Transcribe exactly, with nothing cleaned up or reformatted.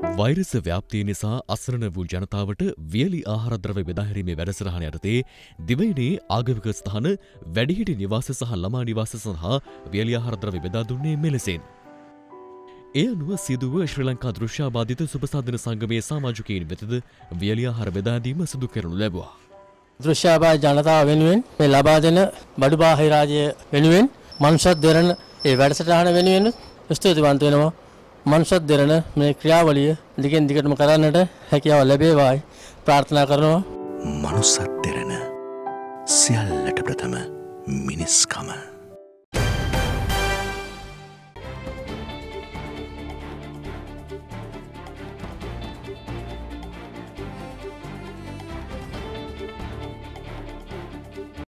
Virus ව්‍යාප්තිය නිසා අසරණ වූ ජනතාවට වියලි ආහාර ද්‍රව්‍ය බෙදා හැරීමේ වැඩසටහන යටතේ දිවයිනේ ආගමික ස්ථාන වැඩිහිටි නිවාස සහ ළමා නිවාස සඳහා වියලි ආහාර ද්‍රව්‍ය බෙදා දුන්නේ මෙලෙසින්. ඒ අනුව සිදුව ශ්‍රී ලංකා දෘශ්‍යාබාධිත සුබසාධන සංගමයේ සමාජිකයින් වෙතද වියලි ආහාර බෙදා දීම සිදු කරනු ලැබුවා. දෘශ්‍යාබාධ ජනතාව වෙනුවෙන් මේ ලබා දෙන බඩු බාහිර රාජ්‍ය වෙනුවෙන් මනුෂ්‍යත් දෙරණ ඒ වැඩසටහන වෙනුවෙන් ස්තුතිවන්ත වෙනවා. මනුෂ්‍යත් දෙරණ මේ ක්‍රියාවලිය දිගින් දිගටම කරන්නට හැකියාව ලැබේවායි ප්‍රාර්ථනා කරනවා. මනුෂ්‍යත් දෙරණ සියල්ලට ප්‍රථම මිනිස්කම.